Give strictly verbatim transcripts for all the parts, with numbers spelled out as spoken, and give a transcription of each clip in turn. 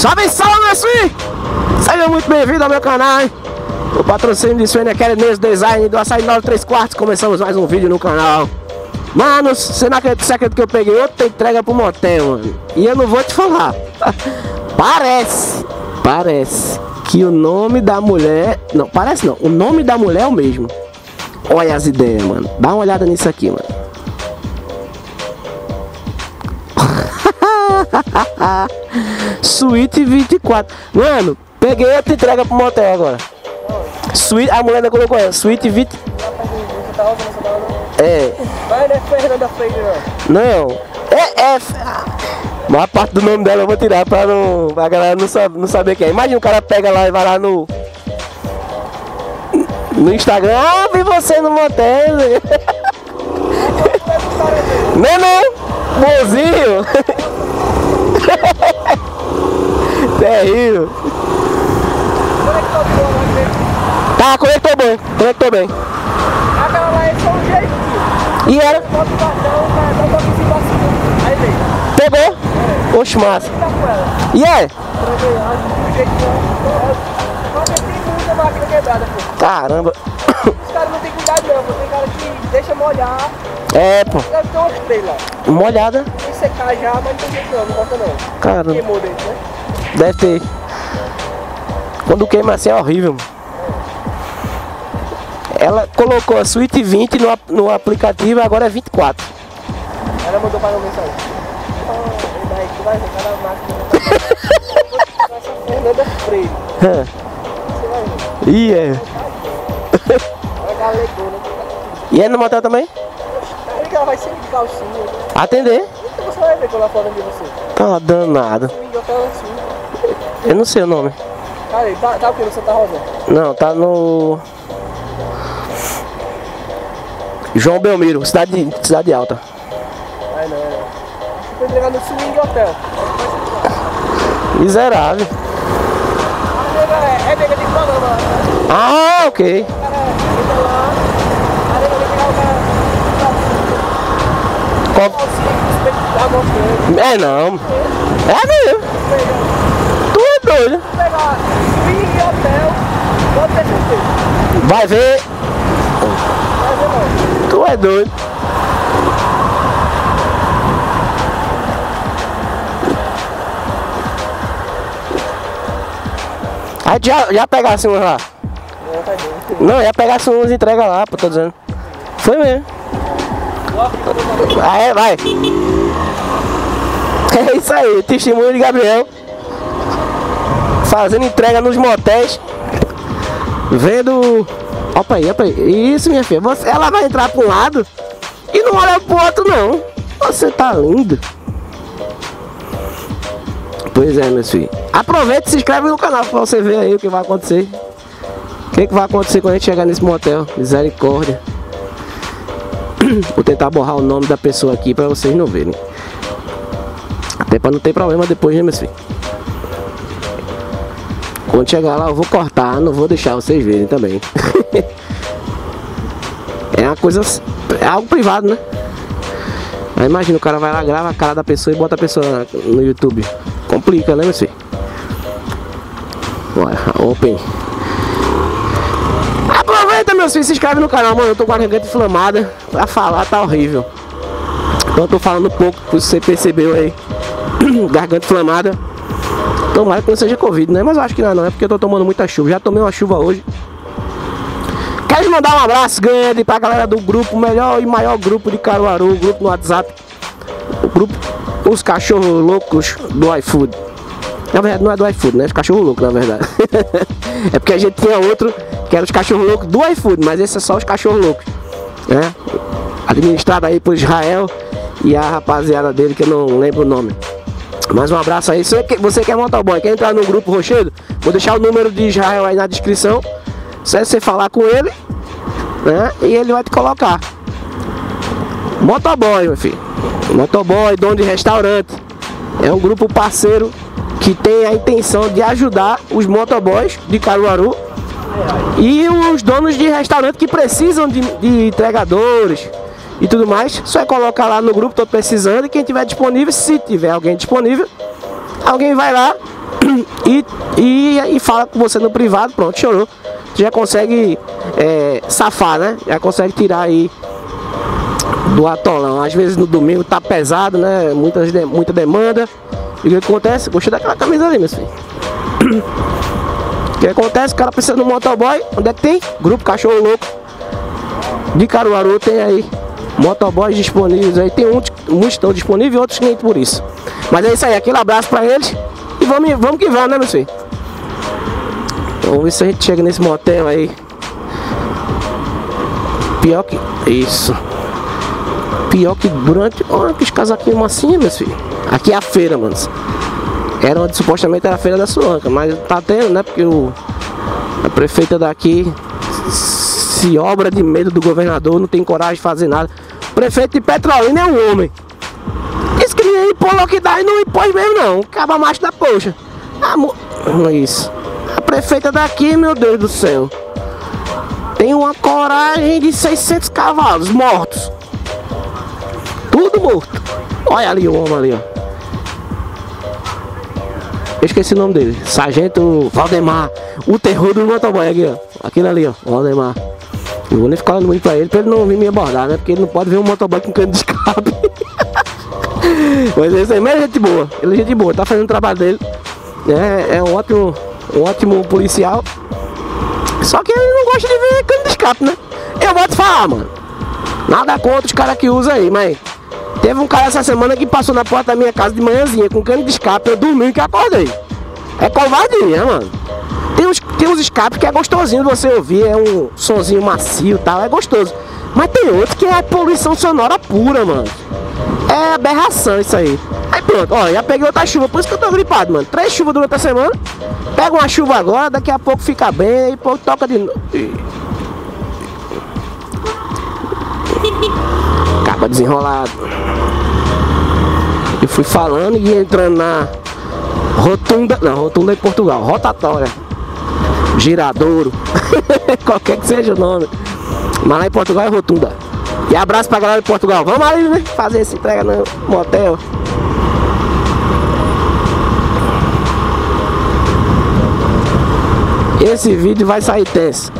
Salve, salve, meus filhos! Seja muito bem-vindo ao meu canal, hein? O patrocínio de Suene Querenês Design do Açaí nove três quartos. Começamos mais um vídeo no canal. Mano, você não acredita, você acredita que eu peguei outra entrega pro motel, mano? E eu não vou te falar. Parece, parece que o nome da mulher... Não, parece não. O nome da mulher é o mesmo. Olha as ideias, mano. Dá uma olhada nisso aqui, mano. Suíte vinte e quatro. Mano, peguei outra entrega pro motel agora. Suíte, a mulher ainda colocou ela. Suíte vinte. É. Mas não é Fernanda Freire, não. Não. É F. Mas a parte do nome dela eu vou tirar pra, não, pra galera não, sabe, não saber quem é. Imagina o cara pega lá e vai lá no. No Instagram. Ah, vi você no motel. Não, não. Bonzinho. Terrível. Tá, conectou bem, conectou bem. Aquela lá é só um jeito. E era? Bota o cartão, dá um toquezinho pra cima. Aí vem. Pegou? Oxe, massa. Tá com ela. E é? Pra ver, acho que do jeito não. Só que tem muita máquina quebrada, pô. Caramba. Os caras não tem cuidado não, pô. Tem cara que deixa molhar. É, pô. Deve ter umas três lá. Uma olhada. Tem que secar já, mas não tem jeito não, não bota não. Caramba. Queimou dentro, né? Deve ter. Quando queima assim é horrível, mano. Ela colocou a Suíte vinte no, no aplicativo e agora é vinte e quatro. Ela mandou para uma mensagem. Ah, daí tu vai ver cada máquina. Essa Fernanda Freire. Você vai ver. E é. Ela galegona. E é no motel também? Aí ela vai sempre de calcinha. Né? Atender? Então você vai ver quando ela fala de você. Tá danado. Swing Hotel assim. Eu não sei o nome. Cara, tá, tá o que no Santa Rosa? Não, tá no... João Belmiro, cidade, cidade alta. Ai não, é. Foi entregar no Swing Hotel. Miserável. A nega é, é nega de programa lá, né? Ah, ok. O cara entra lá, a nega vai pegar o cara. Qual... Calcinha, respeito de água grande. É não. É mesmo. Tu é doido. Vou pegar Swing Hotel, pode ter certeza. Vai ver. Vai ver não. Tu é doido. Aí já, já pegasse uns lá. Não, tá bem. Não, já pegasse uns e entrega lá, pô, tô dizendo. Foi mesmo. Ah, é, vai. É isso aí, testemunho de Gabriel. Fazendo entrega nos motéis. Vendo... Opa aí, opa aí. Isso, minha filha. Você, ela vai entrar para um lado e não olha pro outro, não. Você tá lindo. Pois é, meus filhos. Aproveita e se inscreve no canal pra você ver aí o que vai acontecer. O que, que vai acontecer quando a gente chegar nesse motel. Misericórdia. Vou tentar borrar o nome da pessoa aqui pra vocês não verem. Até pra não ter problema depois, né, meus filhos? Quando chegar lá eu vou cortar, não vou deixar vocês verem também. É uma coisa, é algo privado, né? Aí imagina, o cara vai lá, grava a cara da pessoa e bota a pessoa no YouTube. Complica, né, meu filho? Bora, open. Aproveita, meus filhos, se inscreve no canal, mano. Eu tô com a garganta inflamada. Pra falar tá horrível. Então eu tô falando pouco, você percebeu aí. Garganta inflamada. Tomara que não seja Covid, né? Mas eu acho que não, não é porque eu tô tomando muita chuva. Já tomei uma chuva hoje. Quero mandar um abraço grande pra galera do grupo, o melhor e maior grupo de Caruaru, o grupo no WhatsApp. O grupo Os Cachorros Loucos do iFood. Na verdade não é do iFood, né? Os Cachorros Loucos, na verdade. É porque a gente tinha outro que era os Cachorros Loucos do iFood, mas esse é só os Cachorros Loucos, né? Administrado aí por Israel e a rapaziada dele que eu não lembro o nome. Mais um abraço aí. Se você quer motoboy, quer entrar no grupo Rochedo, vou deixar o número de Israel aí na descrição. Só é você falar com ele, né? E ele vai te colocar. Motoboy, meu filho. Motoboy, dono de restaurante. É um grupo parceiro que tem a intenção de ajudar os motoboys de Caruaru e os donos de restaurante que precisam de, de entregadores e tudo mais. Só é colocar lá no grupo, tô precisando, e quem tiver disponível, se tiver alguém disponível, alguém vai lá e, e, e fala com você no privado, pronto, chorou. Você já consegue é, safar, né? Já consegue tirar aí do atolão. Às vezes no domingo tá pesado, né? Muitas, muita demanda. E o que acontece? Gostei daquela camisa ali, meus filhos. O que acontece? O cara precisa de um motoboy. Onde é que tem? Grupo Cachorro Louco de Caruaru tem aí motoboys disponíveis aí. Tem um, muitos estão disponíveis e outros nem por isso. Mas é isso aí, aquele abraço pra eles. E vamos, vamos que vamos, né, meus filhos? Vamos ver se a gente chega nesse motel aí. Pior que... Isso. Pior que durante... Olha que os casaquinhos massinhos, meus filhos. Aqui é a feira, mano. Era onde supostamente era a feira da Suanca, mas tá tendo, né? Porque o, a prefeita daqui se obra de medo do governador, não tem coragem de fazer nada. O prefeito de Petrolina é um homem. Disse que nem impor lockdown e não impôs mesmo não. Acaba macho da poxa. Amor... Isso. A prefeita daqui, meu Deus do céu, tem uma coragem de seiscentos cavalos mortos. Tudo morto. Olha ali o homem ali, ó. Eu esqueci o nome dele. Sargento Valdemar. O terror do motoboy aqui, ó. Aquele ali, ó. Valdemar. Eu vou nem ficar olhando muito pra ele, pra ele não vir me abordar, né? Porque ele não pode ver um motoboy com cano de escape. Mas esse aí é gente boa. Ele é gente boa, tá fazendo o trabalho dele. É, é um ótimo, um ótimo policial. Só que ele não gosta de ver cano de escape, né? Eu vou te falar, mano. Nada contra os caras que usam aí, mas... Teve um cara essa semana que passou na porta da minha casa de manhãzinha com cano de escape. Eu dormi que acordei. É covardia, mano. Tem uns, tem uns escapes que é gostosinho de você ouvir. É um sonzinho macio e tal. É gostoso. Mas tem outros que é poluição sonora pura, mano. É aberração isso aí. Aí pronto, ó, já peguei outra chuva. Por isso que eu tô gripado, mano. Três chuvas durante a semana. Pega uma chuva agora, daqui a pouco fica bem. E pouco toca de novo. Acaba desenrolado. Eu fui falando e entrando na rotunda, não, rotunda em Portugal, rotatória, giradouro, qualquer que seja o nome, mas lá em Portugal é rotunda. E abraço pra galera de Portugal, vamos ali, né, fazer essa entrega no motel. Esse vídeo vai sair tenso.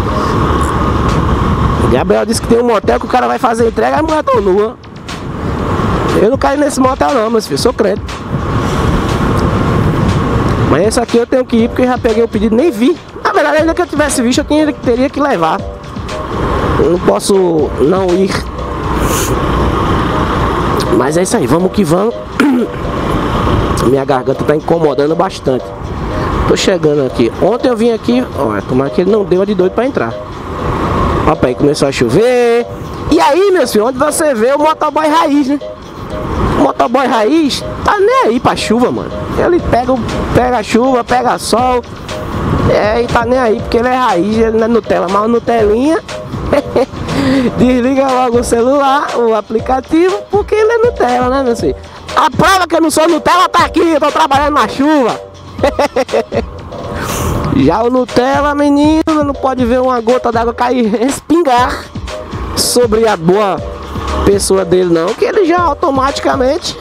Gabriel disse que tem um motel que o cara vai fazer a entrega e a mulher tá nua. Eu não caio nesse motel não, meus filhos, sou crente. Mas esse aqui eu tenho que ir porque eu já peguei o pedido, nem vi. Na verdade, ainda que eu tivesse visto, eu tinha, teria que levar. Eu não posso não ir. Mas é isso aí, vamos que vamos. Minha garganta tá incomodando bastante. Tô chegando aqui. Ontem eu vim aqui, ó, tomara que ele não deu a de doido pra entrar. Opa, aí começou a chover. E aí, meus filhos, onde você vê o motoboy raiz, né? O motoboy raiz tá nem aí pra chuva, mano. Ele pega, pega a chuva, pega sol. É, e tá nem aí, porque ele é raiz, ele não é Nutella, mas o Nutelinha desliga logo o celular, o aplicativo, porque ele é Nutella, né, meu filho? A prova que eu não sou Nutella tá aqui, eu tô trabalhando na chuva. Já o Nutella, menino, não pode ver uma gota d'água cair, respingar sobre a boa pessoa dele não, que ele já automaticamente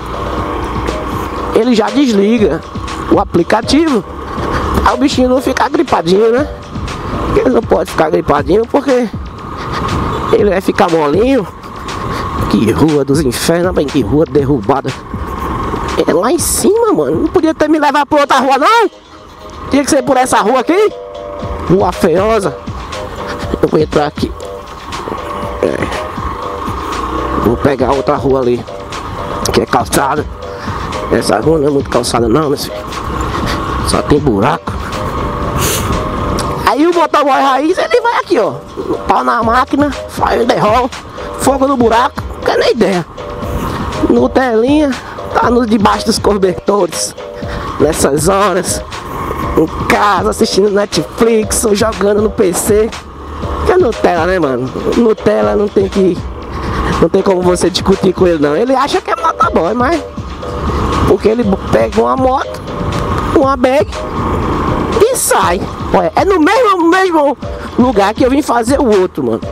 ele já desliga o aplicativo. Aí o bichinho não ficar gripadinho, né? Ele não pode ficar gripadinho porque ele vai ficar molinho. Que rua dos infernos, bem, que rua derrubada. É lá em cima, mano. Não podia ter me levado pra outra rua, não? Tinha que ser por essa rua aqui. Rua feiosa. Eu vou entrar aqui. É. Vou pegar outra rua ali, que é calçada. Essa rua não é muito calçada não, meu filho. Só tem buraco. Aí o motoboy raiz, ele vai aqui, ó. Pau na máquina, faz o derrol, fogo no buraco, não quer nem ideia. Nutelinha, tá no debaixo dos cobertores. Nessas horas, em casa, assistindo Netflix, ou jogando no P C. Que é Nutella, né, mano? Nutella não tem que... Não tem como você discutir com ele, não. Ele acha que é motoboy, mas... Porque ele pega uma moto, uma bag e sai. Olha, é no mesmo, mesmo lugar que eu vim fazer o outro, mano.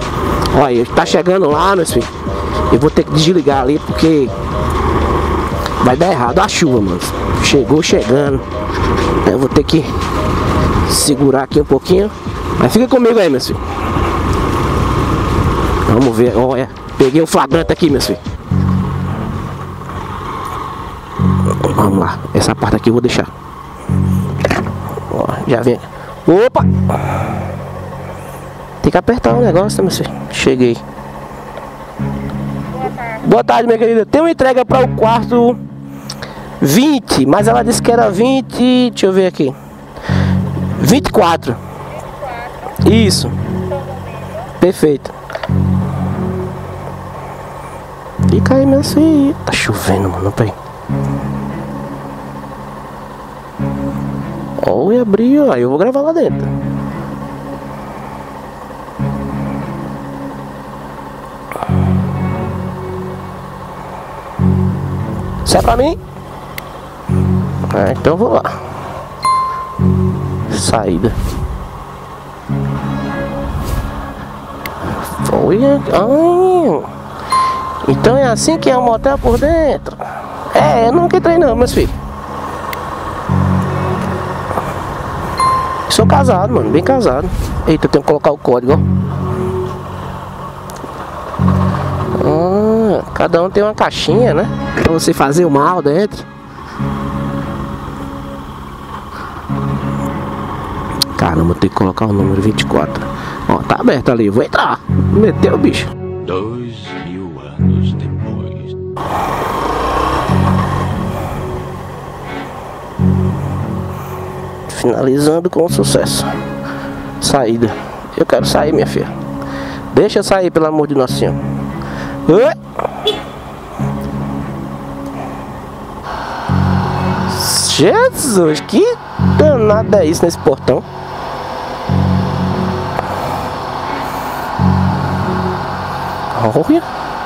Olha, tá chegando lá, meus filhos. Eu vou ter que desligar ali porque Vai dar errado a chuva, mano. Chegou chegando. Eu vou ter que segurar aqui um pouquinho. Mas fica comigo aí, meu filho. Vamos ver. Olha, peguei um flagrante aqui, meu filho. Vamos lá. Essa parte aqui eu vou deixar. Ó, já vem. Opa! Tem que apertar o negócio, meu filho. Cheguei. Boa tarde, minha querida. Tem uma entrega para o quarto vinte, mas ela disse que era vinte. Deixa eu ver aqui. vinte e quatro. Isso. Perfeito. Fica aí, meu filho. Tá chovendo, mano. Peraí. Ó, e abriu. Aí eu vou gravar lá dentro. Isso é pra mim? É, então eu vou lá. Saída. Olha. Ai. Então é assim que é um motel por dentro. É, eu nunca entrei não, meus filhos. Sou casado, mano, bem casado. Eita, eu tenho que colocar o código, ó. Ah, cada um tem uma caixinha, né? Pra você fazer o mal dentro. Caramba, tem que colocar o número vinte e quatro. Ó, tá aberto ali, eu vou entrar. Meteu o bicho. Dois mil anos depois. Finalizando com sucesso. Saída. Eu quero sair, minha filha. Deixa eu sair, pelo amor de Nosso Senhor. Oi. Jesus, que danado é isso nesse portão? Olha.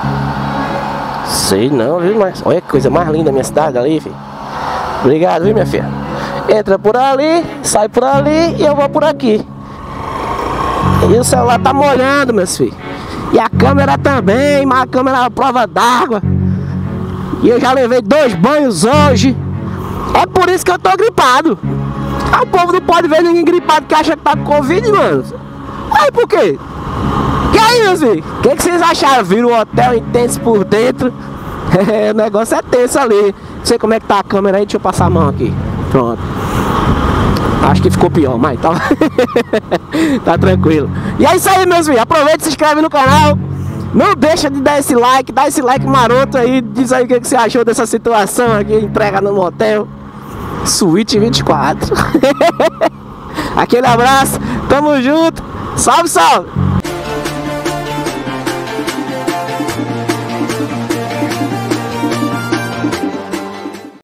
Sei não, viu? Mas olha que coisa mais linda da minha cidade ali, filho. Obrigado, viu, minha filha? Entra por ali, sai por ali e eu vou por aqui. E o celular tá molhando, meus filhos. E a câmera também, mas a câmera é a prova d'água. E eu já levei dois banhos hoje. É por isso que eu tô gripado. Ah, o povo não pode ver ninguém gripado que acha que tá com Covid, mano. Aí por quê? E aí, meus filhos? O que, que vocês acharam? Viram o hotel intenso por dentro? É, o negócio é tenso ali. Não sei como é que tá a câmera aí, deixa eu passar a mão aqui. Pronto. Acho que ficou pior, mas tá, tá tranquilo. E é isso aí, meus filhos. Aproveita e se inscreve no canal. Não deixa de dar esse like. Dá esse like maroto aí. Diz aí o que, que você achou dessa situação aqui. Entrega no motel Suíte vinte e quatro. Aquele abraço. Tamo junto. Salve, salve.